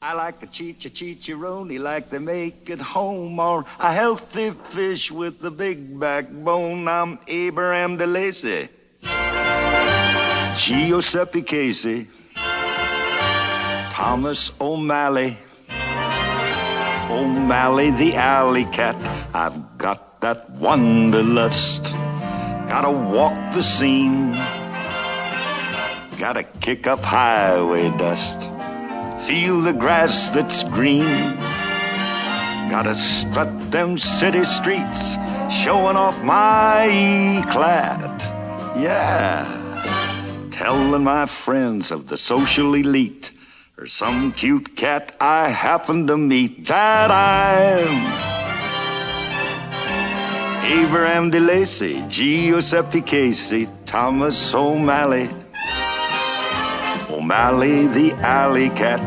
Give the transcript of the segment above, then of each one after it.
I like a chicharoni like they make at home, or a healthy fish with a big backbone. I'm Abraham DeLacy, Giuseppe Casey, Thomas O'Malley, O'Malley the alley cat. I've got that wanderlust, gotta walk the scene, gotta kick up highway dust, feel the grass that's green, gotta strut them city streets, showing off my E-clad. Yeah, telling my friends of the social elite, or some cute cat I happen to meet, that I'm Abraham DeLacy, Giuseppe Casey, Thomas O'Malley, O'Malley the alley cat.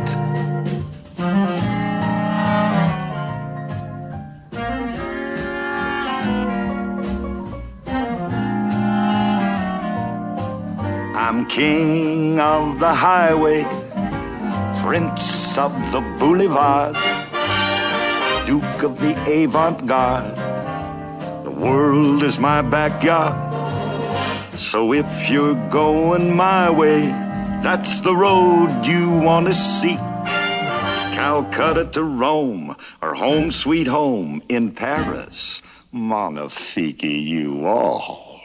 I'm king of the highway, prince of the boulevard, duke of the avant-garde. The world is my backyard, so if you're going my way, that's the road you want to seek. Calcutta to Rome, or home sweet home in Paris. Magnifique you all.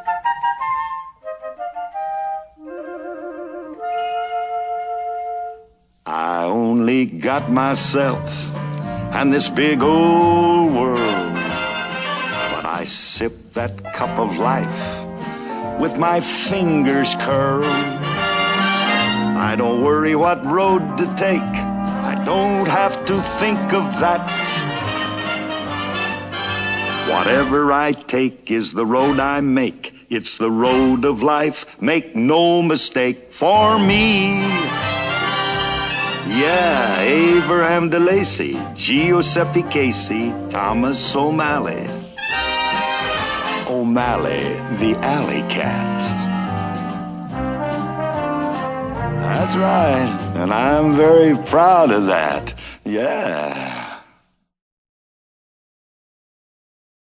I only got myself and this big old world, but I sip that cup of life with my fingers curled. I don't worry what road to take, I don't have to think of that. Whatever I take is the road I make, it's the road of life, make no mistake for me. Yeah, Abraham DeLacy, Giuseppe Casey, Thomas O'Malley, O'Malley the alley cat. That's right, and I'm very proud of that. Yeah.